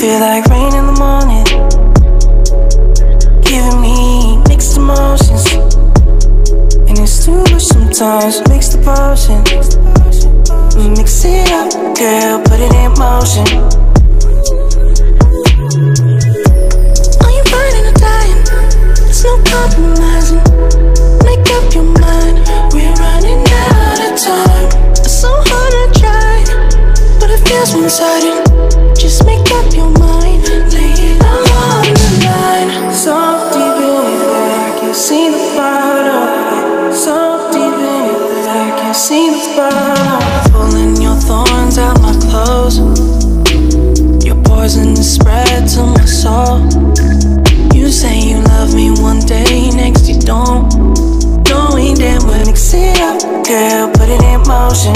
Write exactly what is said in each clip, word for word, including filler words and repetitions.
feel like rain in the morning, giving me mixed emotions. And it's too much sometimes, mix the potion. Mix it up, girl, put it in motion. Are you burning or dying? There's no compromising. Make up your mind, we're running out of time. It's so hard to try, but it feels one-sided. Just make up your mind, lay it all on the line. So deep in it that I can see the bottom. So deep in it that I can see the bottom. Pulling your thorns out my clothes. Your poison is spread to my soul. You say you love me one day, next you don't. Knowing damn well, mix it up, girl, put it in motion.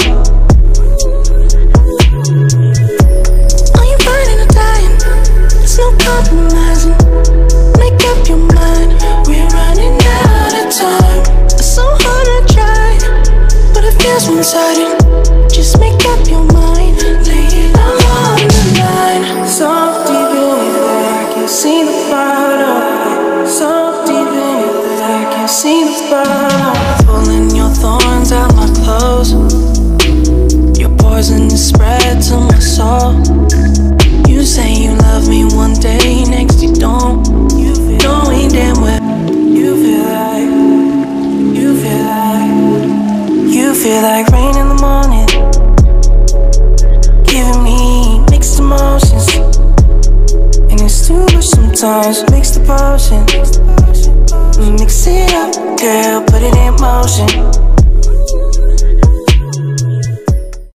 No compromising. Make up your mind, we're running out of time. It's so hard to try, but it feels one-sided. Just make up your mind, lay it all on the line. So deep in it that I can see the bottom. So deep in it that I can see the bottom. Pulling your thorns out my clothes. Your poison is spread to my soul. You say you love me one day, next you don't. You feel knowing damn well. You feel like, you feel like, you feel like rain in the morning, giving me mixed emotions. And it's too much sometimes, mix the potion. Mix it up, girl, put it in motion.